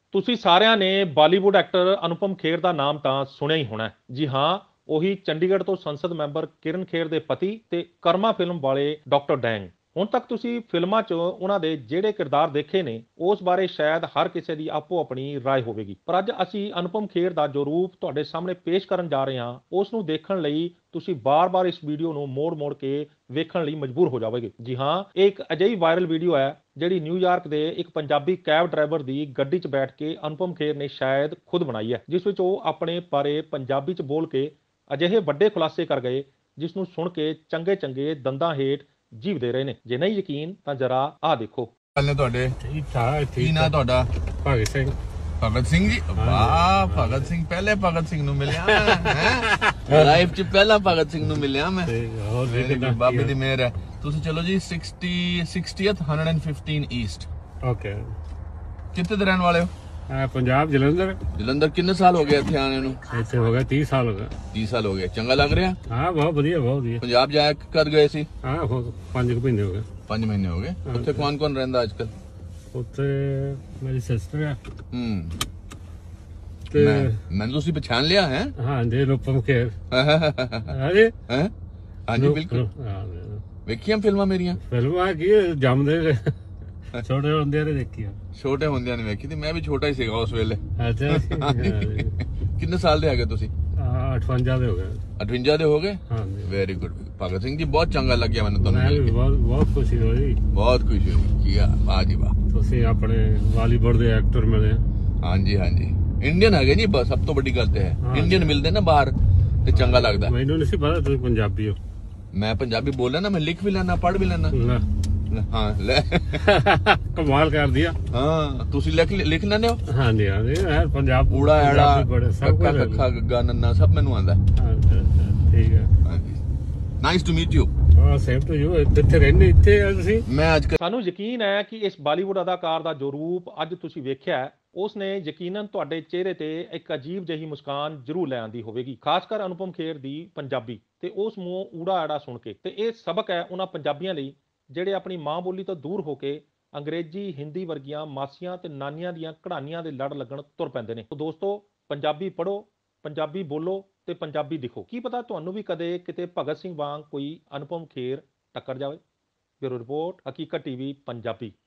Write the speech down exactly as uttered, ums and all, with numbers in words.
ਤੁਸੀਂ ਸਾਰਿਆਂ ਨੇ ਬਾਲੀਵੁੱਡ ਐਕਟਰ ਅਨੁਪਮ ਖੇਰ ਦਾ ਨਾਮ ਤਾਂ ਸੁਣਿਆ ਹੀ ਹੋਣਾ ਹੈ। ਜੀ ਹਾਂ, ਉਹੀ ਚੰਡੀਗੜ੍ਹ ਤੋਂ ਸੰਸਦ ਮੈਂਬਰ ਕਿਰਨ ਖੇਰ ਦੇ ਪਤੀ ਤੇ ਕਰਮਾ ਫਿਲਮ ਵਾਲੇ ਡਾਕਟਰ ਡੈਂਗ। ਹੁਣ ਤੱਕ ਤੁਸੀਂ ਫਿਲਮਾਂ 'ਚ ਉਹਨਾਂ ਦੇ ਜਿਹੜੇ ਕਿਰਦਾਰ ਦੇਖੇ ਨੇ ਉਸ ਬਾਰੇ ਸ਼ਾਇਦ ਹਰ ਕਿਸੇ ਦੀ ਆਪੋ ਆਪਣੀ ਰਾਏ ਹੋਵੇਗੀ, ਪਰ ਅੱਜ ਅਸੀਂ ਅਨੁਪਮ ਖੇਰ ਦਾ ਜੋ ਰੂਪ ਤੁਹਾਡੇ ਸਾਹਮਣੇ ਪੇਸ਼ ਕਰਨ ਜਾ ਰਹੇ ਹਾਂ ਉਸ ਨੂੰ ਦੇਖਣ ਲਈ ਤੁਸੀਂ ਬਾਰ-ਬਾਰ ਇਸ ਵੀਡੀਓ ਨੂੰ ਮੋੜ-ਮੋੜ ਕੇ ਵੇਖਣ ਲਈ ਮਜਬੂਰ ਹੋ ਜਾਓਗੇ। ਜੀ ਹਾਂ, ਇਹ ਇੱਕ ਅਜਿਹੀ ਵਾਇਰਲ ਵੀਡੀਓ ਹੈ ਜਿਹੜੀ ਨਿਊਯਾਰਕ ਦੇ ਇੱਕ ਪੰਜਾਬੀ ਕੈਬ ਡਰਾਈਵਰ ਦੀ ਗੱਡੀ 'ਚ ਬੈਠ ਕੇ ਅਨੁਪਮ ਖੇਰ ਨੇ ਸ਼ਾਇਦ ਖੁਦ ਬਣਾਈ ਹੈ, ਜਿਸ ਵਿੱਚ ਉਹ ਆਪਣੇ ਬਾਰੇ ਪੰਜਾਬੀ 'ਚ ਬੋਲ ਕੇ ਅਜਿਹੇ ਵੱਡੇ ਖੁਲਾਸੇ ਕਰ ਗਏ ਜਿਸ ਨੂੰ ਸੁਣ ਕੇ ਚੰਗੇ-ਚੰਗੇ ਦੰਦਾਂ ਹੇਠ ਜੀਭ ਦੇ ਰਹੇ ਨੇ। ਜੇ ਨਹੀਂ ਯਕੀਨ ਤਾਂ ਜਰਾ ਆਹ ਦੇਖੋ। ਨੇ ਤੁਹਾਡੇ ਠੀਕ ਠਾਕ ਕੀ ਠੀਕ ਨਾਂ ਤੁਹਾਡਾ? ਭਗਤ ਸਿੰਘ। ਭਗਤ ਸਿੰਘ ਜੀ, ਵਾਹ ਭਗਤ ਸਿੰਘ, ਪਹਿਲੇ ਭਗਤ ਸਿੰਘ ਨੂੰ ਮਿਲਿਆ ਹੈ ਲਾਈਫ 'ਚ, ਪਹਿਲਾ ਭਗਤ ਸਿੰਘ ਨੂੰ ਮਿਲਿਆ ਮੈਂ। ਹੋਰ ਵੀ ਕਿੱਦਾਂ? ਬਾਬੇ ਦੀ ਮਿਹਰ ਹੈ। ਤੁਸੀਂ ਚਲੋ ਜੀ ਸਿਕਸਟੀ ਸਿਕਸਟੀਅਥ ਇੱਕ ਸੌ ਪੰਦਰਾਂ ਈਸਟ। ਓਕੇ। ਕਿੱਥੇ ਦੇ ਰਹਿਣ ਵਾਲੇ ਹੋ? ਆ ਪੰਜਾਬ ਜਲੰਧਰ। ਜਲੰਧਰ ਕਿੰਨੇ ਸਾਲ ਹੋ ਗਏ ਇੱਥੇ ਆਣੇ ਨੂੰ? ਇੱਥੇ ਹੋ ਗਿਆ ਤੀਹ ਸਾਲ ਹੋ ਗਏ। ਤੀਹ ਸਾਲ ਹੋ ਗਏ। ਚੰਗਾ ਲੱਗ ਰਿਹਾ? ਹਾਂ ਬਹੁਤ ਵਧੀਆ ਬਹੁਤ ਵਧੀਆ। ਪੰਜਾਬ ਜਾਇਆ ਕਦ ਗਏ ਸੀ? ਹਾਂ ਹੋ ਪੰਜ ਕੁ ਮਹੀਨੇ ਹੋ ਗਏ। ਪੰਜ ਮਹੀਨੇ ਹੋ ਗਏ। ਉੱਥੇ ਕੌਣ ਕੌਣ ਰਹਿੰਦਾ ਅੱਜ ਕੱਲ? ਉੱਥੇ ਮੇਰੀ ਸਿਸਟਰ ਆ ਹੂੰ ਤੇ ਮੈਨੂੰ ਤੁਸੀਂ ਪਛਾਣ ਲਿਆ ਹੈ? ਹਾਂ ਜੀ ਅਨੁਪਮ ਖੇਰ। ਹਾਂਜੀ ਹੈ ਹਾਂਜੀ ਬਿਲਕੁਲ। ਵੇਖੀਆਂ ਫਿਲਮਾਂ ਮੇਰੀਆਂ? ਫਿਲਮਾਂ ਕੀ ਜੰਮਦੇ ਛੋਟੇ ਹੁੰਦੇ ਨੇ ਦੇਖੀਆਂ। ਛੋਟੇ ਹੁੰਦਿਆਂ ਨੇ ਵੇਖੀ ਤੇ ਮੈਂ ਵੀ ਛੋਟਾ ਹੀ ਸੀਗਾ ਉਸ ਵੇਲੇ। ਅੱਛਾ। ਕਿੰਨੇ ਸਾਲ ਦੇ ਹੈਗੇ ਤੁਸੀਂ? ਅਠਵੰਜਾ ਦੇ ਹੋ ਗਏ। ਅਠਵੰਜਾ ਦੇ ਹੋ ਗਏ? ਹਾਂ ਜੀ। ਵੈਰੀ ਗੁੱਡ ਭਗਤ ਸਿੰਘ ਜੀ, ਬਹੁਤ ਚੰਗਾ ਲੱਗਿਆ ਮੈਨੂੰ ਤੁਹਾਨੂੰ ਮੈਂ ਮਿਲ ਵੀ ਕੇ। ਬਹੁਤ ਬਹੁਤ ਖੁਸ਼ੀ ਹੋਈ। ਬਹੁਤ ਖੁਸ਼ੀ ਹੋਈ। ਕੀ ਆ, ਵਾਹ ਜੀ ਵਾਹ। ਤੁਸੀਂ ਆਪਣੇ ਬਾਲੀਵੁੱਡ ਦੇ ਐਕਟਰ ਮਿਲੇ। ਹਾਂਜੀ ਹਾਂਜੀ, ਇੰਡੀਅਨ ਹੈਗੇ ਜੀ, ਬਸ ਸਭ ਤੋਂ ਵੱਡੀ ਗੱਲ ਤੇ ਹੈ ਇੰਡੀਅਨ ਮਿਲਦੇ ਨਾ ਬਾਹਰ ਤੇ ਚੰਗਾ ਲੱਗਦਾ। ਮੈਨੂੰ ਨਹੀਂ ਸੀ ਪਤਾ ਤੁਸੀਂ ਪੰਜਾਬੀ ਹੋ। ਮੈਂ ਪੰਜਾਬੀ ਬੋਲ ਲੈਣਾ, ਮੈਂ ਲਿਖ ਵੀ ਲੈਣਾ, ਪੜ੍ਹ ਵੀ ਲੈਣਾ। ਲੈ ਹਾਂ ਲੈ ਕਮਾਲ ਕਰ ਦਿਆ। ਹਾਂ ਤੁਸੀਂ ਲਿਖ ਲਿਖ ਲੈਂਦੇ ਹੋ? ਹਾਂਜੀ ਹਾਂਜੀ ਯਾਰ ਪੰਜਾਬ ਊੜਾ ਐੜਾ ਬੜੇ ਸਭ ਕੱਕਾ ਕੁਝ ਕੱਖਾ ਗੱਗਾ ਨੰਨਾ ਸਭ ਮੈਨੂੰ ਆਉਂਦਾ। ਠੀਕ ਹੈ। ਹਾਂਜੀ, ਨਾਈਸ ਟੂ ਮੀਟ ਯੂ। ਹਾਂ ਸੇਮ ਟੂ ਯੂ। ਇੱਥੇ ਰਹਿੰਦੇ ਇੱਥੇ ਆ ਤੁਸੀਂ? ਮੈਂ ਅੱਜ ਸਾਨੂੰ ਯਕੀਨ ਹੈ ਕਿ ਇਸ ਬਾਲੀਵੁੱਡ ਅਦਾਕਾਰ ਦਾ ਜੋ ਰੂਪ ਅੱਜ ਤੁਸੀਂ ਵੇਖਿਆ ਹੈ ਉਸ ਨੇ ਯਕੀਨਨ ਤੁਹਾਡੇ ਚਿਹਰੇ ਤੇ ਇੱਕ ਅਜੀਬ ਜਿਹੀ ਮੁਸਕਾਨ ਜ਼ਰੂਰ ਲੈ ਆਂਦੀ ਹੋਵੇਗੀ, ਖਾਸ ਕਰ ਅਨੁਪਮ ਖੇਰ ਦੀ ਪੰਜਾਬੀ ਤੇ ਉਸ ਮੂੰਹੋਂ ਊੜਾ ਆੜਾ ਸੁਣ ਕੇ। ਤੇ ਇਹ ਸਬਕ ਹੈ ਉਹਨਾਂ ਪੰਜਾਬੀਆਂ ਲਈ ਜਿਹੜੇ ਆਪਣੀ ਮਾਂ ਬੋਲੀ ਤੋਂ ਦੂਰ ਹੋ ਕੇ ਅੰਗਰੇਜ਼ੀ ਹਿੰਦੀ ਵਰਗੀਆਂ ਮਾਸੀਆਂ ਤੇ ਨਾਨੀਆਂ ਦੀਆਂ ਕਹਾਣੀਆਂ ਦੇ ਲੜ ਲੱਗਣ ਤੁਰ ਪੈਂਦੇ ਨੇ। ਤਾਂ ਦੋਸਤੋ, ਪੰਜਾਬੀ ਪੜ੍ਹੋ, ਪੰਜਾਬੀ ਬੋਲੋ ਤੇ ਪੰਜਾਬੀ ਦਿਖੋ। ਕੀ ਪਤਾ ਤੁਹਾਨੂੰ ਵੀ ਕਦੇ ਕਿਤੇ ਭਗਤ ਸਿੰਘ ਵਾਂਗ ਕੋਈ ਅਨੁਪਮ ਖੇਰ ਟੱਕਰ ਜਾਵੇ। Bureau report, Haqeeqat TV Punjabi.